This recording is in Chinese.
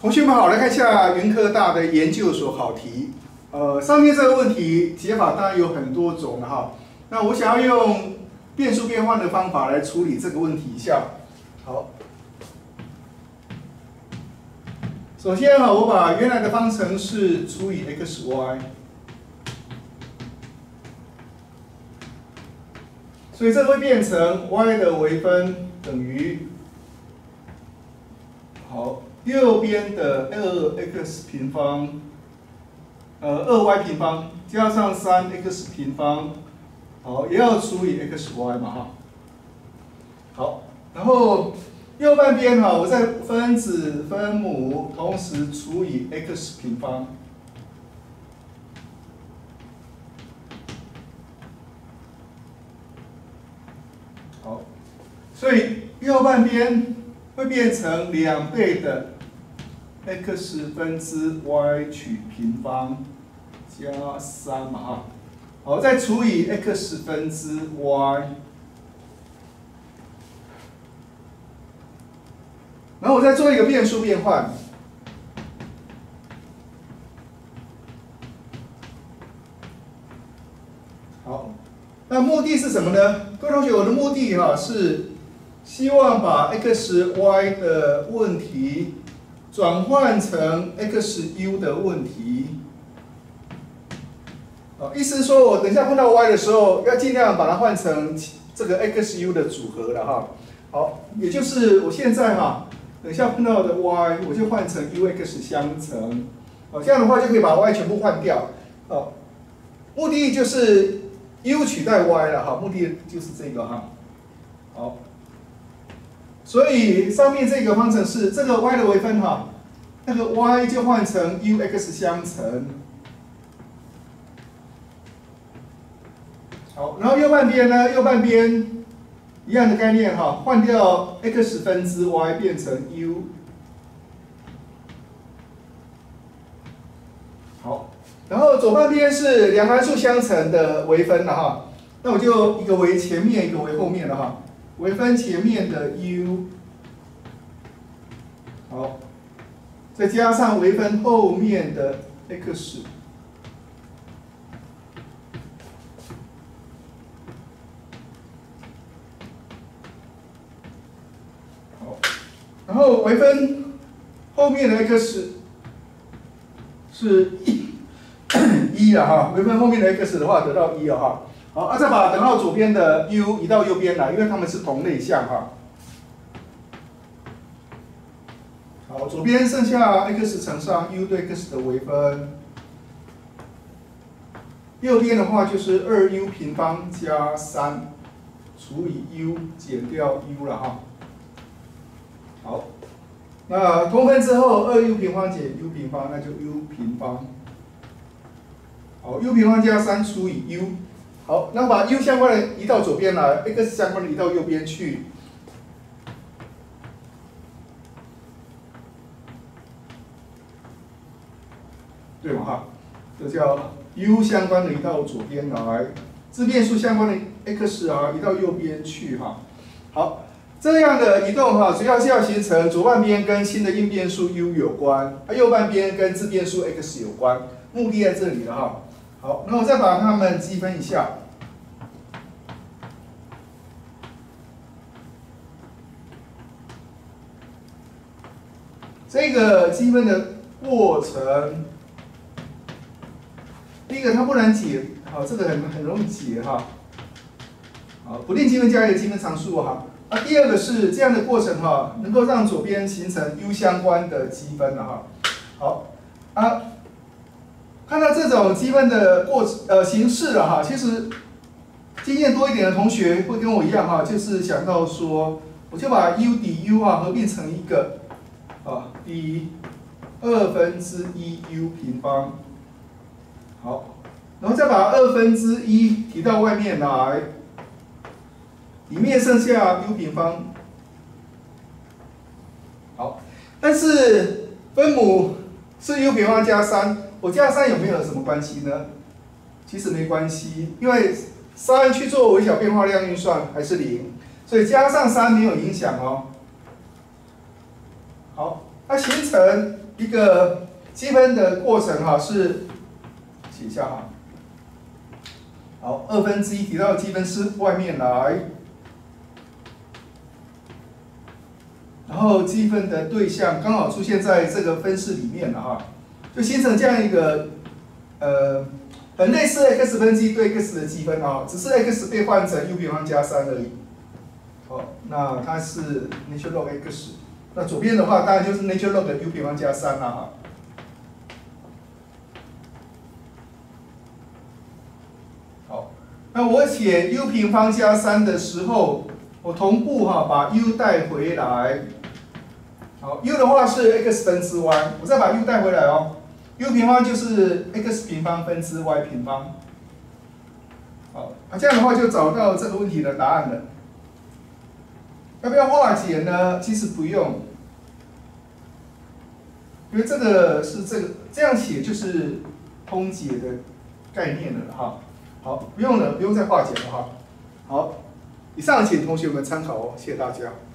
同学们好，来看一下云科大的研究所考题。上面这个问题解法当然有很多种了哈。那我想要用变数变换的方法来处理这个问题一下。好，首先哈，我把原来的方程式除以 xy， 所以这会变成 y 的微分等于好。 右边的2x平方，2y平方加上3x平方，好，也要除以 xy 嘛哈。好，然后右半边哈，我再分子分母同时除以 x 平方。好，所以右半边会变成2倍的 x 分之 y 取平方加3嘛哈，好，再除以 x 分之 y， 然后我再做一个变数变换，好，那目的是什么呢？各位同学，我的目的哈是希望把 x y 的问题转换成 xu 的问题，意思是说我等一下碰到 y 的时候，要尽量把它换成这个 xu 的组合了哈。好，也就是我现在哈，等一下碰到的 y， 我就换成 ux 相乘，这样的话就可以把 y 全部换掉。目的就是 u 取代 y 了哈，目的就是这个哈。好。 所以上面这个方程式，这个 y 的微分哈，那个 y 就换成 ux 相乘。好，然后右半边呢，右半边一样的概念哈，换掉 x 分之 y 变成 u。好，然后左半边是两函数相乘的微分了哈，那我就一个为前面，一个为后面了哈。 微分前面的 u， 好，再加上微分后面的 x， 好，然后微分后面的 x 是1了哈，微分后面的 x 的话得到1了哈。 好，再把等号左边的 u 移到右边来，因为它们是同类项哈。好，左边剩下 x 乘上 u 对 x 的微分，右边的话就是 2u 平方加3除以 u 减掉 u 了哈。好，那通分之后 2u 平方减 u 平方，那就 u 平方。好 ，u 平方加3除以 u。 好，那把 u 相关的移到左边来 ，x 相关的移到右边去。对嘛哈？这叫 u 相关的移到左边来，自变数相关的 x 啊移到右边去哈。好，这样的移动哈，主要是要形成左半边跟新的应变数 u 有关，右半边跟自变数 x 有关，目的在这里了哈。 好，那我再把它们积分一下。这个积分的过程，第一个它不难解，好，这个很容易解哈。好，不定积分加一个积分常数哈。第二个是这样的过程哈，能够让左边形成 u 相关的积分了哈。好，看到这种积分的形式了哈，其实经验多一点的同学会跟我一样哈，就是想到说，我就把 u 抵 u 啊合并成一个抵1/2u 平方，好，然后再把1/2提到外面来，里面剩下 u 平方，好，但是分母是 u 平方加3。 我加3有没有什么关系呢？其实没关系，因为3去做微小变化量运算还是0，所以加上3没有影响哦。好，它形成一个积分的过程哈，是写一下哈。好，1/2提到积分式外面来，然后积分的对象刚好出现在这个分式里面了哈，就形成这样一个很类似 x 分之一对 x 的积分啊，只是 x 被换成 u 平方加3而已。好，那它是 natural log x， 那左边的话当然就是 natural log u 平方加3啦哈。好，那我写 u 平方加3的时候，我同步哈把 u 带回来。好 ，u 的话是 x 分之 y， 我再把 u 带回来哦。u 平方就是 x 平方分之 y 平方。好，那这样的话就找到这个问题的答案了。要不要化解呢？其实不用，因为这个是这样写就是通解的概念了哈。好，不用了，不用再化解了哈。好，以上请同学们参考哦，谢谢大家。